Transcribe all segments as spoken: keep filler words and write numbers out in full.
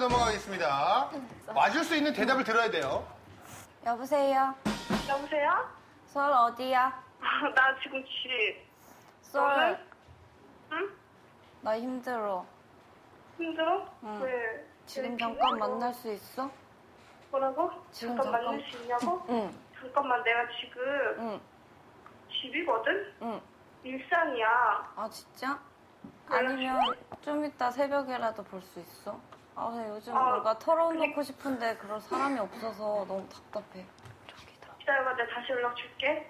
넘어가겠습니다. 맞을 수 있는 대답을 들어야 돼요. 여보세요? 여보세요? 서울 어디야? 나 지금 집. 서울. 너는? 응? 나 힘들어. 힘들어? 응. 왜? 지금 왜 잠깐 힘들어? 만날 수 있어? 뭐라고? 지금 잠깐 잠깐. 만날 수 있냐고? 응. 잠깐만, 내가 지금 응. 집이거든? 응. 일산이야. 아, 진짜? 아니면 좀 이따 새벽에라도 볼 수 있어? 아, 나 요즘 아, 뭔가 털어놓고 싶은데 그럴 사람이 없어서 너무 답답해. 기다려봐, 내가 다시 연락 줄게.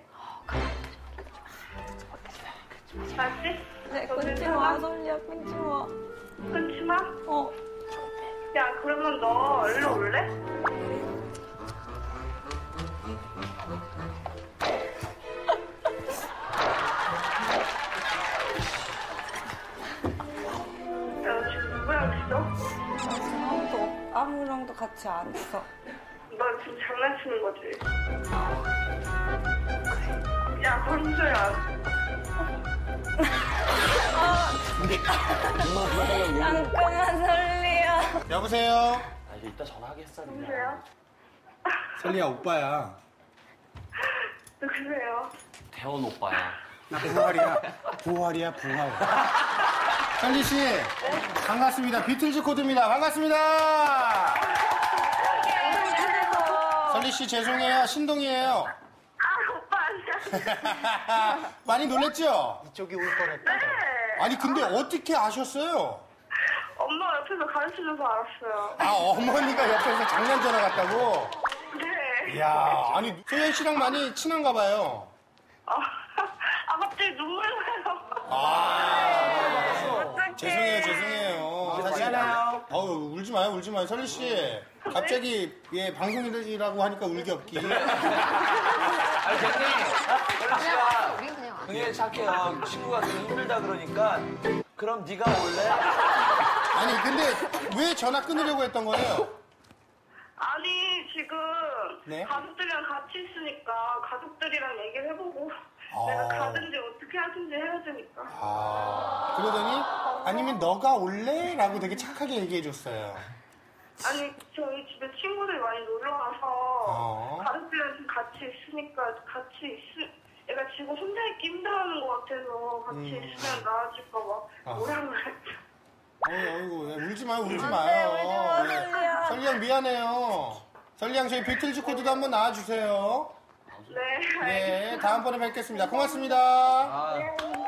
알았지? 네, 너는 끊지 연락? 마, 솔리야, 끊지 마. 끊지 마? 어. 야, 그러면 너 일로 올래? 야, 너 지금 누구랑 있어? 나 지금 아무도, 아무랑도 같이 안 있어. 너 지금 장난치는 거지? 야, 권수야. 잠깐만, 솔리야. 여보세요? 아, 이거 이따 전화하겠어. 그냥. 누구세요? 설리야, 오빠야. 누구세요? 태원 오빠야. 나 부활이야. 부활이야, 부활. 설리 씨, 반갑습니다. 비틀즈 코드입니다. 반갑습니다. 설리 씨, 죄송해요. 신동이에요. 아, 오빠 아니야. 많이 놀랬죠? 이쪽이 올 뻔했다. 네. 아니, 근데 어떻게 아셨어요? 엄마 옆에서 가르쳐줘서 알았어요. 아, 어머니가 옆에서 장난 전화 갔다고? 네. 이야, 아니, 소연 씨랑 많이 친한가 봐요. 아, 아 갑자기 눈물 나요. 아, 어떡해. 죄송해요, 죄송해요. 사실, 미안해요. 어우, 울지 마요, 울지 마요. 설리 씨, 갑자기, 예, 방송이라고 하니까 울기 없기. 아니, 굉장히, 혜리 씨가 굉장히 착해요. 친구가 되게 힘들다 그러니까, 그럼 네가 올래? 아니, 근데 왜 전화 끊으려고 했던 거예요? 아니, 지금 네? 가족들이랑 같이 있으니까 가족들이랑 얘기를 해보고 아. 내가 가든지 어떻게 하든지 해야 되니까. 아, 그러더니, 아니면 너가 올래? 라고 되게 착하게 얘기해줬어요. 아니, 저희 집에 친구들이 많이 놀러와서 어. 가족들이랑 좀 같이 있으니까 같이 있을, 얘가 지금 혼자 있기 힘들어하는 것 같아서 같이 음. 있으면 나아질까봐 아. 뭐라 그랬죠. 어이, 어이구, 야, 울지 마요, 울지 안 돼, 마요. 울지 마, 예. 설리야. 설리 양 미안해요. 설리 양 저희 비틀즈 코드도 한번 나와주세요. 네, 네, 알겠습니다. 다음번에 뵙겠습니다. 고맙습니다. 아, 네.